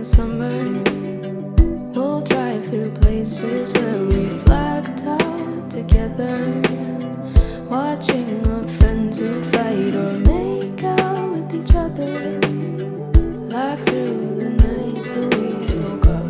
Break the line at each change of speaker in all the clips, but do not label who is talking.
the summer. We'll drive through places where we've blacked out together, watching our friends who fight or make out with each other. Laugh through the night till we woke up.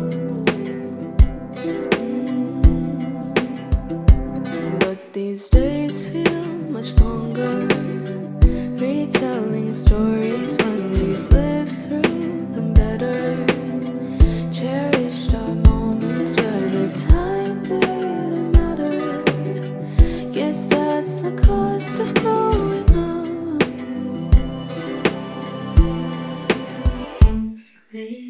But these days feel much longer, retelling stories when we've lived through them better. Cherished our moments where the time didn't matter. Guess that's the cost of growing up.